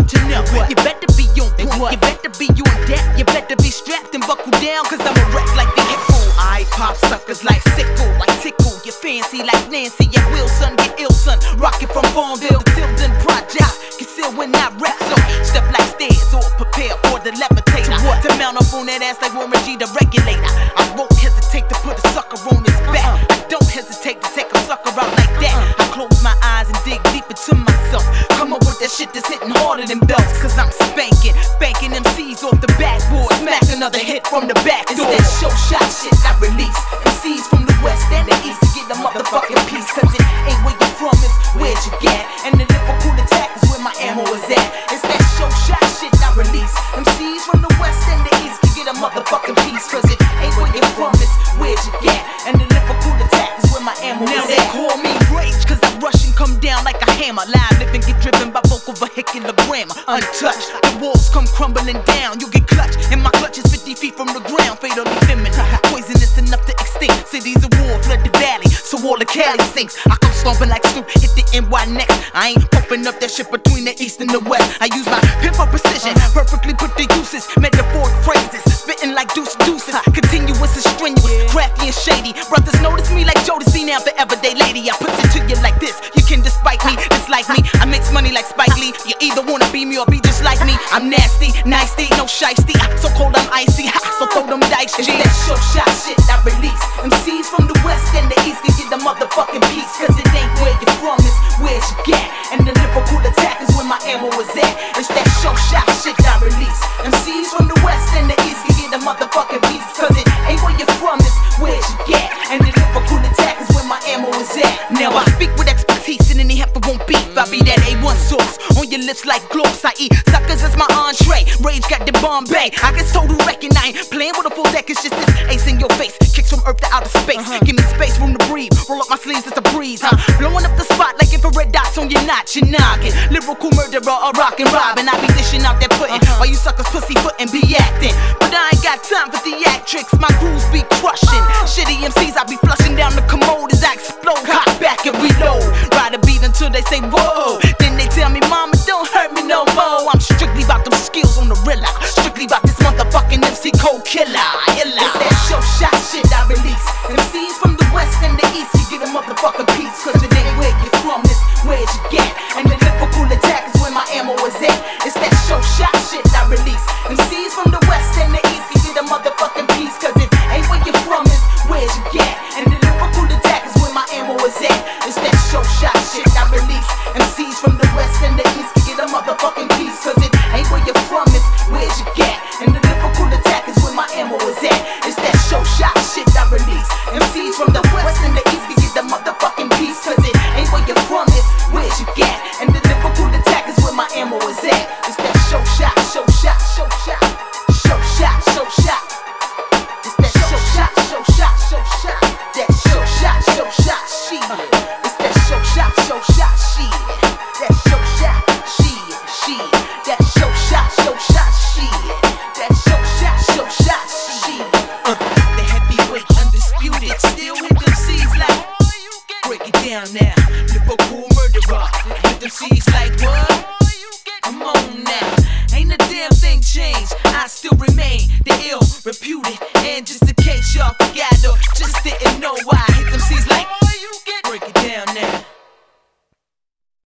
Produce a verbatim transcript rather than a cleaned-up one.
want to know. You better be on point, you better be on deck, you better be strapped and buckle down, cause I'm a wreck like the hippo. I pop suckers like sickle, like tickle. You fancy like Nancy, and Wilson, get ill son. Rockin' from Farmville to Tilden Project. Conceal when I rap, so step like stairs or prepare for the levitator. To what? To mount up on that ass like Warren G, the regulator. I won't hesitate to put a sucker on his back. I don't hesitate to take a sucker out like that. I close my eyes and dig deep into myself. Come up with that shit that's hitting harder than belts, cause I'm spanking, banking M Cs off the backboard. Smack another hit from the back door. It's that show shot shit I release. M Cs from the west and the east to get the motherfucking piece, cause it ain't where you from, it's where'd you get. And the lyrical attack is where my ammo is at. It's that show shot shit I release. M Cs from the west and the east to get a motherfucking piece, cause it ain't where you from, it's where'd you get. And the lyrical attack is where my ammo now is at. Now they call me rage, cause I rush and come down like a hammer. Live living get driven by vocal vehicular grammar. Untouched, the walls come crumbling down. You get clutched, and my clutch is fifty feet from the ground. Fatally feminine, poisonous enough to extinct cities of war, flood the valley, so all the Cali sinks. I come stomping like Snoop, hit the N Y next. I ain't pumping up that shit between the east and the west. I use my pimp for precision, perfectly put the uses, metaphoric phrases, spitting like deuce deuces, continuous and strenuous, crafty and shady. Brothers notice me like Jodeci, now the everyday lady. I put it to you like this, you can despite me, dislike me. I mix money like Spike Lee, you either wanna be me or be just like me. I'm nasty, nasty, no shiesty, so cold I'm icy, so throw them dice. It's that show shot shit I release. M Cs from the west and the east can get the motherfucking piece, cause it ain't where you from, it's where you get. And the lyrical attack is where my ammo is at. It's that show shot shit I release. M Cs from the west and the east can get the motherfucking piece, cause it ain't where you from, it's where you get. And the lyrical attack is where my ammo is at. Now I speak with expertise and any heifer won't beef. I be that A one sauce on your lips like gloss. I eat suckers as my entree. Rage got the Bombay. I get told to reckon I ain't playing with a full deck. It's just this ace in your face, kicks from earth to outer space. Uh-huh. Give me space, room to breathe. Roll up my sleeves, it's a breeze. Huh? Blowing up the spot like infrared dots on your notch, your noggin. Lyrical murderer, a rockin' robbin'. I be dishing out that pudding uh-huh. while you suckers pussy footin' be acting. But I ain't got time for theatrics. My grooves be crushing. Shitty M Cs, I be flushing down the commode as I explode. Cock back and reload. Ride a beat until they say whoa. Then they tell me, mama, don't hurt me no more. I'm strictly about them skills on the rilla. Strictly about this motherfucking M C cold killer. Illa. It's that show shot shit I release. M Cs from the west and the east, you get a motherfucking piece, cause it ain't where you from, it's where you get. And the lyrical attack is where my ammo is at. It's that show shot shit I release. M Cs from the west and the east, you get a motherfucking piece, cause it ain't where you from, it's where you get. And the lyrical attack is where my ammo is at. It's that show shot shit I release. M Cs from the west and the east, you get a motherfucking piece, cause it ain't where you from, it's where you get. And the lyrical attack is where my ammo is at. It's that show shot shit I release. M Cs from the west and the east can get the motherfucking piece, cause it ain't where you from, it's where you get. And the lyrical attack is where my ammo is at. It's that show shot, show shot, show shot, show shot, show shot. It's that show shot, show shot, show shot. That show shot, show shot, shit. It's that show shot, show shot, shit. That show shot, shit, shit. That show shot, show shot, shit. That show shot, show shot, shit. Uh, the heavyweight undisputed, still hit them C's like. Break it down now, lyrical murderer. Hit them C's like what? Come on now, ain't a damn thing changed. I still remain the ill reputed, and just in case y'all forgot or just didn't know why, I hit them C's like.